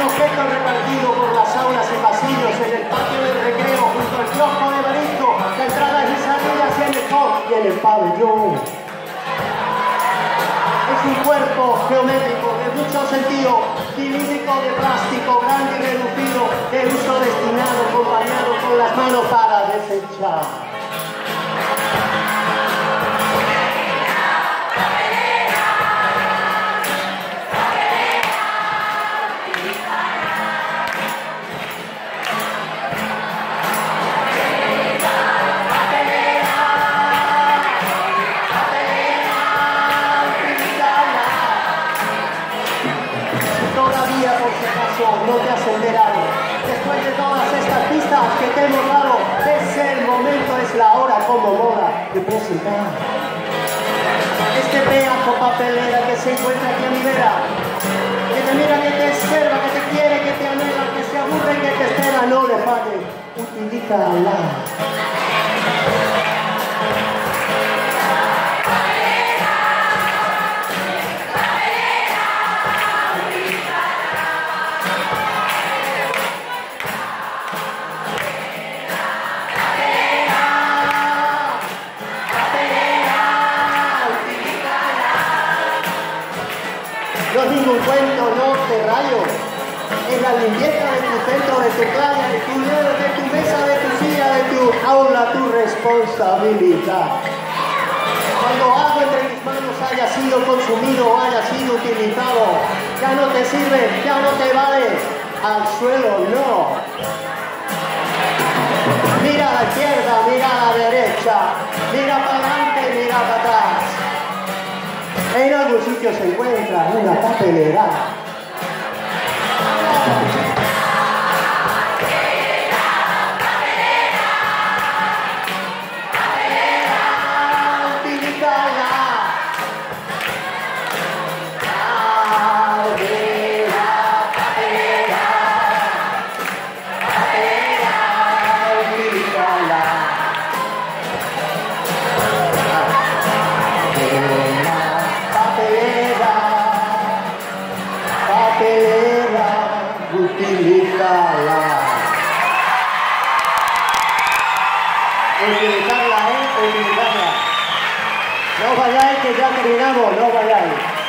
un objeto repartido por las aulas y pasillos, en el patio del recreo, junto al kiosco de marisco, de entradas y salidas y en el pub y en el pabellón. Es un cuerpo geométrico de mucho sentido, cilíndrico de plástico, grande y reducido, de uso destinado, acompañado con las manos para desechar. No te has enterado. Después de todas estas pistas que te hemos dado, es el momento, es la hora como moda de presentar este pedazo papelera que se encuentra aquí a mi vera, que te mira, que te observa, que te quiere, que te anhela, que se aburre, que te espera. No le falle, utilízala. No es ningún cuento, no te rayo. Es la limpieza de tu centro, de tu playa, de tu dedo, de tu mesa, de tu silla, de tu aula, tu responsabilidad. Cuando algo entre mis manos haya sido consumido o haya sido utilizado, ya no te sirve, ya no te vale. Al suelo, no. Mira a la izquierda, mira a la derecha, mira para adelante, mira para atrás. En algún sitio se encuentra una papelera. Utilizarla, utilizarla. No vayáis, que ya terminamos, no vayáis.